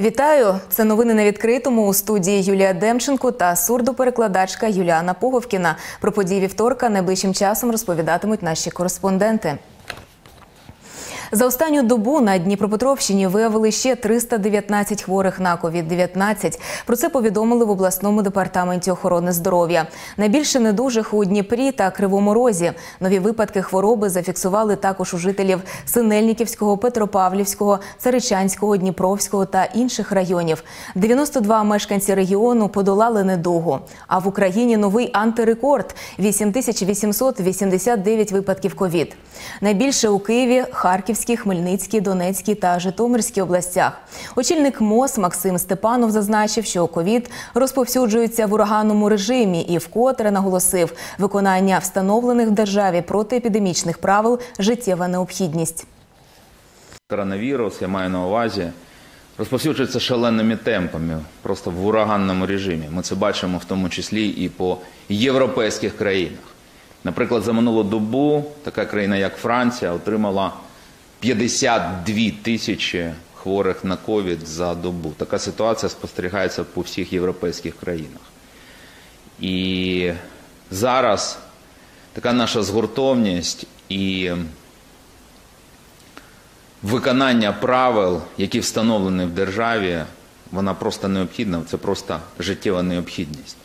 Вітаю! Це новини на відкритому. У студії Юлія Демченко та сурдоперекладачка Юліана Пуговкіна. Про події вівторка найближчим часом розповідатимуть наші кореспонденти. За останню добу на Дніпропетровщині виявили ще 319 хворих на COVID-19. Про це повідомили в обласному департаменті охорони здоров'я. Найбільше недужих у Дніпрі та Кривому Розі. Нові випадки хвороби зафіксували також у жителів Синельниківського, Петропавлівського, Царичанського, Дніпровського та інших районів. 92 мешканці регіону подолали недугу. А в Україні новий антирекорд – 8889 випадків COVID. Найбільше у Києві, Харківській, Хмельницькій, Донецькій та Житомирській областях. Очільник МОЗ Максим Степанов зазначив, що ковід розповсюджується в ураганному режимі і вкотре наголосив, виконання встановлених в державі протиепідемічних правил – життєва необхідність. Коронавірус, я маю на увазі, розповсюджується шаленими темпами, просто в ураганному режимі. Ми це бачимо в тому числі і по європейських країнах. Наприклад, за минулу добу така країна, як Франція, отримала 52 тисячі хворих на ковід за добу. Така ситуація спостерігається по всіх європейських країнах. І зараз така наша згуртовність і виконання правил, які встановлені в державі, вона просто необхідна, це просто життєва необхідність.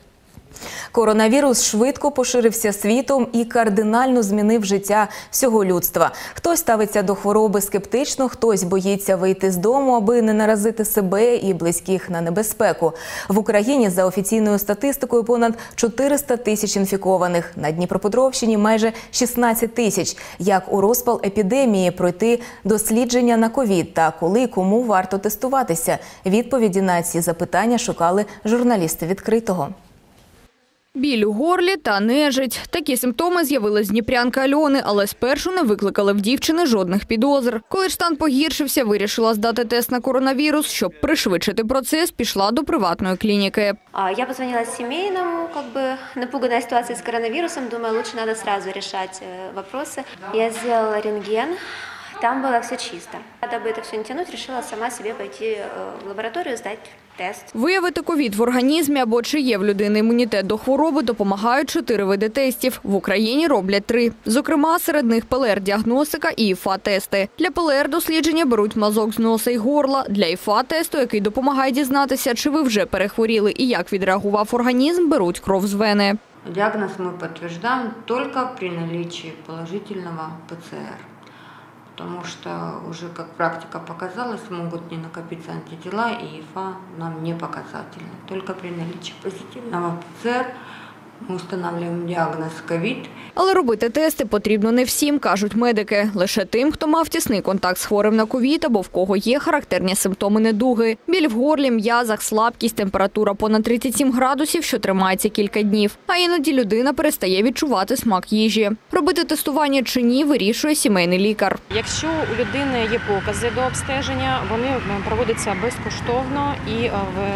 Коронавірус швидко поширився світом і кардинально змінив життя всього людства. Хтось ставиться до хвороби скептично, хтось боїться вийти з дому, аби не наразити себе і близьких на небезпеку. В Україні, за офіційною статистикою, понад 400 тисяч інфікованих. На Дніпропетровщині майже 16 тисяч. Як у розпал епідемії пройти дослідження на ковід та коли і кому варто тестуватися? Відповіді на ці запитання шукали журналісти «Відкритого». Біль у горлі та нежить. Такі симптоми з'явились дніпрянка Альони, але спершу не викликали в дівчини жодних підозр. Коли ж стан погіршився, вирішила здати тест на коронавірус. Щоб пришвидшити процес, пішла до приватної клініки. Я позвонила семейному, напуганная ситуация с коронавирусом. Думаю, лучше надо сразу решать вопросы. Я сделала рентген. Там было все чисто. Дабы это все не тянуть, решила сама себе пойти в лабораторію, здати тест. Виявити ковід в організмі або чи є в людини імунітет до хвороби допомагають 4 види тестів. В Україні роблять 3. Зокрема, серед них ПЛР-діагностика і ІФА-тести. Для ПЛР-дослідження беруть мазок з носа і горла. Для ІФА-тесту, який допомагає дізнатися, чи ви вже перехворіли і як відреагував організм, беруть кров з вени. Диагноз мы подтверждаем только при наличии положительного ПЦР. Потому что уже, как практика показалась, могут не накопиться антитела, и ИФА нам не показательны. Только при наличии позитивного ПЦР ми встановлюємо діагноз ковід. Але робити тести потрібно не всім, кажуть медики. Лише тим, хто мав тісний контакт з хворим на ковід або в кого є характерні симптоми недуги. Біль в горлі, м'язах, слабкість, температура понад 37 градусів, що тримається кілька днів. А іноді людина перестає відчувати смак їжі. Робити тестування чи ні, вирішує сімейний лікар. Якщо у людини є покази до обстеження, вони проводяться безкоштовно і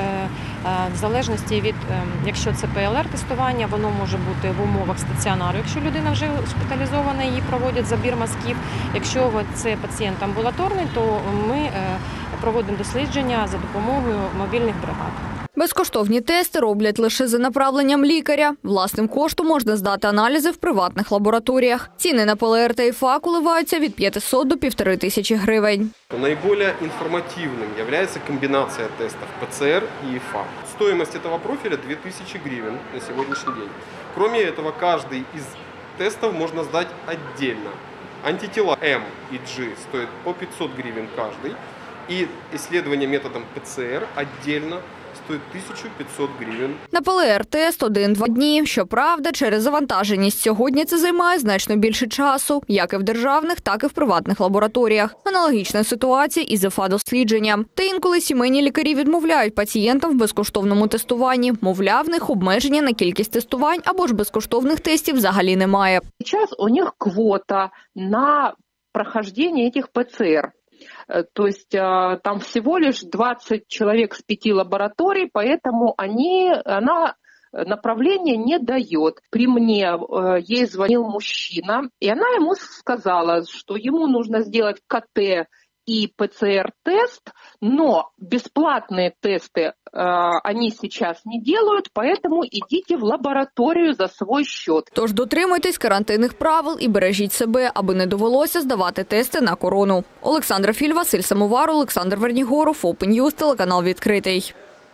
в залежності від, якщо це ПЛР-тестування, воно може бути в умовах стаціонару. Якщо людина вже шпиталізована, її проводять забір мазків. Якщо це пацієнт амбулаторний, то ми проводимо дослідження за допомогою мобільних бригад. Безкоштовні тести роблять лише за направленням лікаря. Власним коштом можна здати аналізи в приватних лабораторіях. Ціни на ПЛР та ІФА коливаються від 500 до 1500 гривень. Наиболее информативным является комбинация тестов ПЦР и ИФА. Стоимость этого профиля 2000 гривен на сегодняшний день. Кроме этого, каждый из тестов можно сдать отдельно. Антитела М и G стоят по 500 гривен каждый. И исследование методом ПЦР отдельно стоїть 1500 гривень. На ПЛР-тест 1-2 дні. Щоправда, через завантаженість сьогодні це займає значно більше часу, як і в державних, так і в приватних лабораторіях. Аналогічна ситуація із ІФА-дослідженням. Та інколи сімейні лікарі відмовляють пацієнтам в безкоштовному тестуванні. Мовляв, в них обмеження на кількість тестувань або ж безкоштовних тестів взагалі немає. Зараз у них квота на прохождение этих ПЦР. То есть там всего лишь 20 человек с 5 лабораторий, поэтому она направления не дает. При мне ей звонил мужчина, и она ему сказала, что ему нужно сделать КТ и ПЦР-тест, но бесплатные тесты они сейчас не делают, поэтому идите в лабораторию за свой счет. Тож дотримуйтесь карантинних правил і бережіть себе, аби не довелося здавати тести на корону. Олександра Філь, Василь Самовар, Олександр Вернігоров, Open News, телеканал «Відкритий».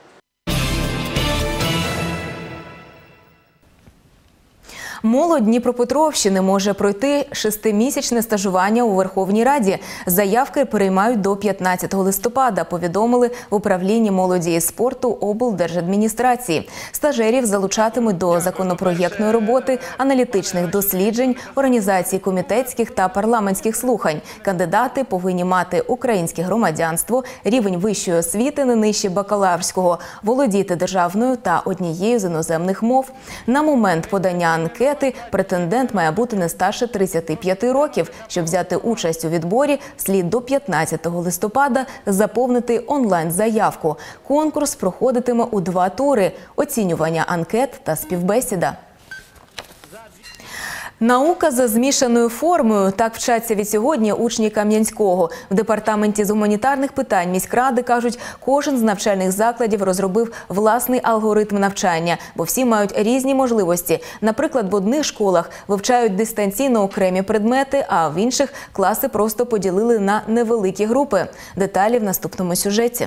Молодь Дніпропетровщини може пройти 6-місячне стажування у Верховній Раді. Заявки приймають до 15 листопада, повідомили в управлінні молоді і спорту облдержадміністрації. Стажерів залучатимуть до законопроєктної роботи, аналітичних досліджень, організації комітетських та парламентських слухань. Кандидати повинні мати українське громадянство, рівень вищої освіти не нижче бакалаврського, володіти державною та однією з іноземних мов. На момент подання анкети претендент має бути не старше 35 років. Щоб взяти участь у відборі, слід до 15 листопада заповнити онлайн-заявку. Конкурс проходитиме у 2 тури – оцінювання анкет та співбесіда. Наука за змішаною формою – так вчаться відсьогодні учні Кам'янського. В департаменті з гуманітарних питань міськради кажуть, кожен з навчальних закладів розробив власний алгоритм навчання, бо всі мають різні можливості. Наприклад, в одних школах вивчають дистанційно окремі предмети, а в інших класи просто поділили на невеликі групи. Деталі в наступному сюжеті.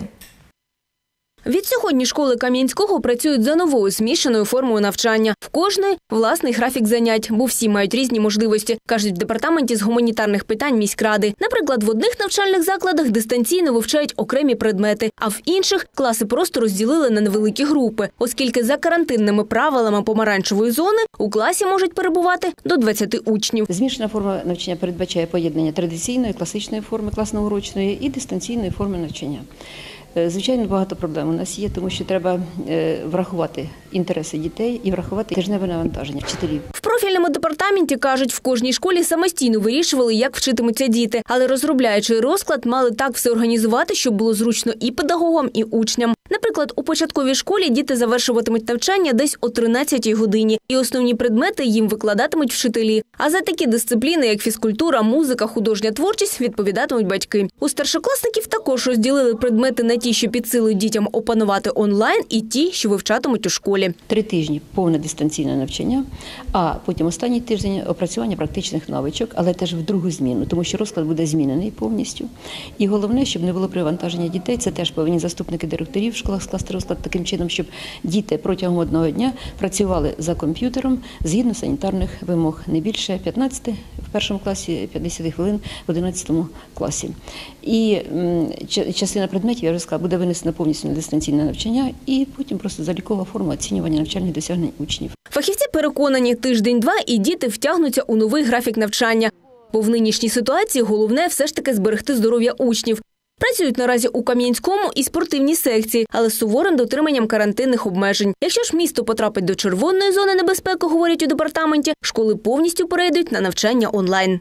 Відсьогодні школи Кам'янського працюють за новою змішаною формою навчання. В кожної власний графік занять, бо всі мають різні можливості, кажуть в департаменті з гуманітарних питань міськради. Наприклад, в одних навчальних закладах дистанційно вивчають окремі предмети, а в інших класи просто розділили на невеликі групи, оскільки за карантинними правилами помаранчевої зони у класі можуть перебувати до 20 учнів. Змішана форма навчання передбачає поєднання традиційної, класичної форми класно-урочної і дистанційної форми навчання. Звичайно, багато проблем у нас є, тому що треба врахувати інтереси дітей і врахувати тижневе навантаження вчителів. В профільному департаменті, кажуть, в кожній школі самостійно вирішували, як вчитимуться діти. Але розробляючи розклад, мали так все організувати, щоб було зручно і педагогам, і учням. Наприклад, у початковій школі діти завершуватимуть навчання десь о 13-й годині. І основні предмети їм викладатимуть вчителі. А за такі дисципліни, як фізкультура, музика, художня творчість, відповідатимуть батьки. У старшокласників також розділили предмети на ті, що підсилують дітям опанувати онлайн, і ті, що вивчатимуть у школі. 3 тижні повне дистанційне навчання, а потім останній тиждень опрацювання практичних навичок, але теж в другу зміну, тому що розклад буде змінений повністю. І головне, щоб не було перевантаження дітей, це теж повинні заступники директорів в школах скласти розклад таким чином, щоб діти протягом одного дня працювали за комп'ютером згідно санітарних вимог. Не більше 15 в першому класі, 50 хвилин в 11 класі. І частина предметів, я вже сказала, буде винесена повністю на дистанційне навчання і потім просто залікова форма оцінювання навчальних досягнень учнів. Фахівці переконані, тиждень-два і діти втягнуться у новий графік навчання. Бо в нинішній ситуації головне все ж таки зберегти здоров'я учнів. Працюють наразі у Кам'янському і спортивній секції, але з суворим дотриманням карантинних обмежень. Якщо ж місто потрапить до червоної зони небезпеки, говорять у департаменті, школи повністю перейдуть на навчання онлайн.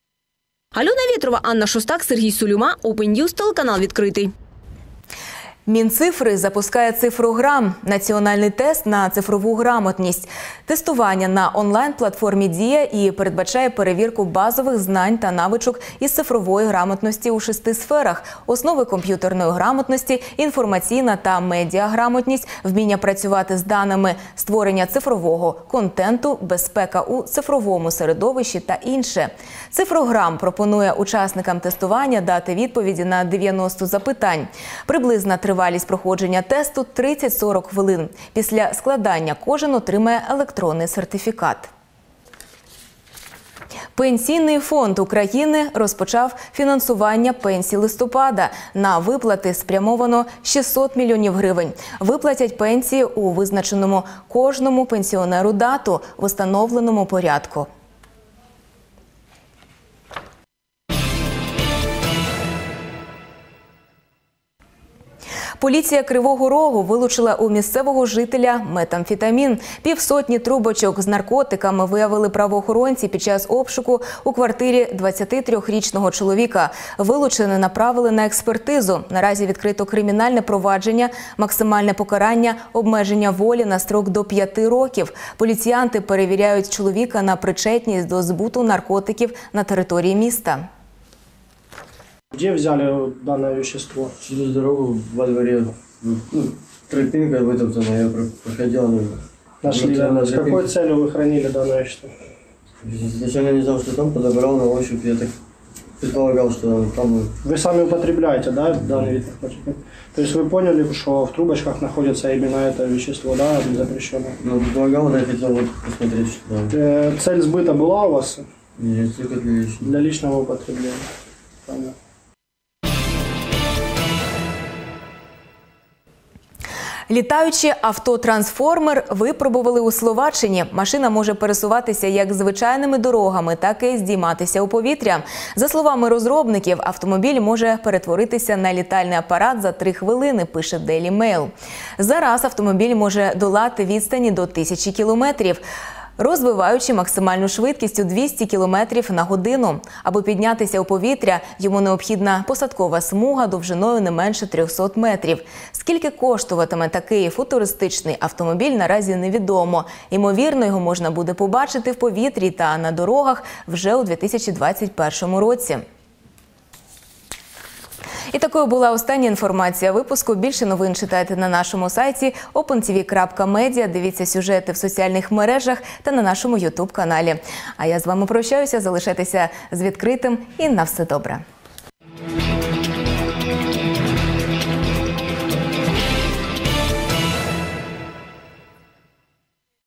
Альона Вєтрова, Анна Шостак, Сергій Сулюма, Open News, телеканал «Відкритий». Мінцифри запускає цифрограм – національний тест на цифрову грамотність. Тестування на онлайн-платформі «Дія» і передбачає перевірку базових знань та навичок із цифрової грамотності у 6 сферах – основи комп'ютерної грамотності, інформаційна та медіаграмотність, вміння працювати з даними, створення цифрового контенту, безпека у цифровому середовищі та інше. Цифрограм пропонує учасникам тестування дати відповіді на 90 запитань. Приблизна тривалість проходження тесту – 30-40 хвилин. Після складання кожен отримає електронний сертифікат. Пенсійний фонд України розпочав фінансування пенсій листопада. На виплати спрямовано 600 мільйонів гривень. Виплатять пенсії у визначеному кожному пенсіонеру дату в установленому порядку. Поліція Кривого Рогу вилучила у місцевого жителя метамфетамін. 50 трубочок з наркотиками виявили правоохоронці під час обшуку у квартирі 23-річного чоловіка. Вилучене направили на експертизу. Наразі відкрито кримінальне провадження, максимальне покарання – обмеження волі на строк до 5 років. Поліціянти перевіряють чоловіка на причетність до збуту наркотиків на території міста. Где взяли данное вещество? Через дорогу во дворе. Тропинка вытоптана, я проходил. Нашли, да? С какой целью вы хранили данное вещество? Зачем я не знал, что там, подобрал на ощупь, я так предполагал, что там... Вы сами употребляете, да, данный вид наркотиков? То есть вы поняли, что в трубочках находится именно это вещество, да, запрещенное? Ну, предполагал, я хотел посмотреть, что там. Цель сбыта была у вас? Нет, только для личного. Для личного употребления. Понятно. Літаючий автотрансформер випробували у Словаччині. Машина може пересуватися як звичайними дорогами, так і здійматися у повітря. За словами розробників, автомобіль може перетворитися на літальний апарат за 3 хвилини, пише Daily Mail. Зараз автомобіль може долати відстані до 1000 кілометрів, розвиваючи максимальну швидкість у 200 км на годину. Аби піднятися у повітря, йому необхідна посадкова смуга довжиною не менше 300 метрів. Скільки коштуватиме такий футуристичний автомобіль, наразі невідомо. Ймовірно, його можна буде побачити в повітрі та на дорогах вже у 2021 році. І такою була остання інформація випуску. Більше новин читайте на нашому сайті opentv.media. Дивіться сюжети в соціальних мережах та на нашому YouTube-каналі. А я з вами прощаюся. Залишайтеся з відкритим і на все добре.